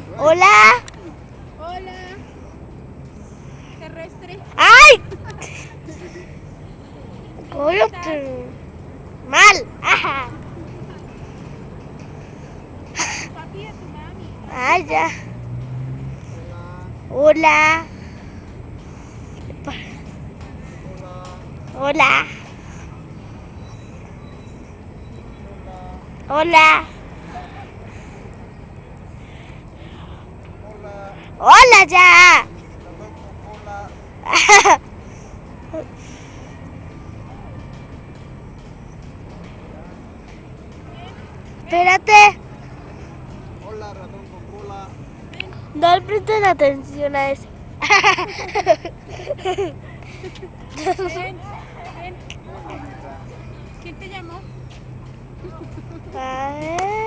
Hola. Hola. Terrestre. ¡Ay! ¿Cómo Coño, estás? mal. Ajá. A tu papi y a tu mami. Ay, ya. Hola. Hola. Hola. Hola ya. Espérate. Hola, ratón con cola. No le presten atención a eso. Ven, ven. Qué bonita. ¿Quién te llamó? A ver.